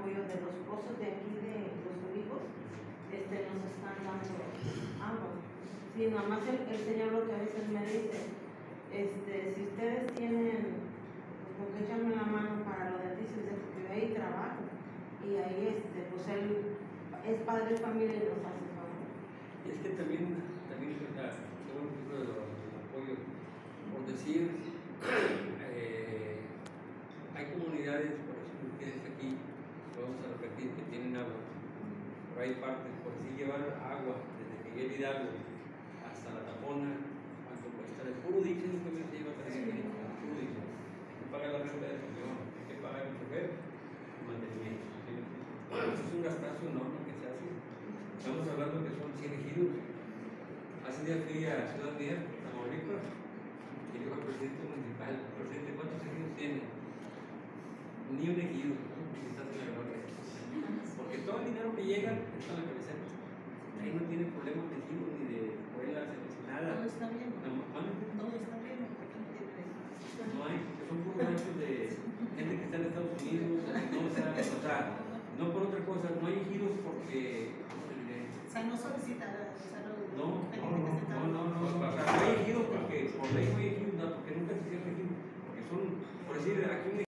apoyo de los pozos de aquí de Los Olivos, nos están dando agua. Sí, nada más el señor lo que a veces me dice, si ustedes tienen, porque echarme la mano para lo de dices, porque yo ahí trabajo, y ahí pues él es padre de familia y nos hace favor. Y es que también tengo un poco del apoyo, por decir, hay comunidades, por ejemplo, ustedes aquí, lo vamos a repetir, que tienen agua, pero hay partes, por decir, llevar agua desde Miguel Hidalgo hasta La Tapona, cuánto cuesta, de puro diésel, nunca me se lleva para allá, puro diésel. Hay que pagar la renta del camión, hay que pagar el chofer, el mantenimiento. Es un gastazo enorme que se hace. Estamos hablando que son 100 ejidos. Hace día fui a Ciudad Mía, Tamaulipas, y le digo al presidente municipal, presidente, ¿cuántos ejidos tiene? Ni un ejido, porque todo el dinero que llega está en la cabecera. Ahí no tiene problemas de ejidos ni de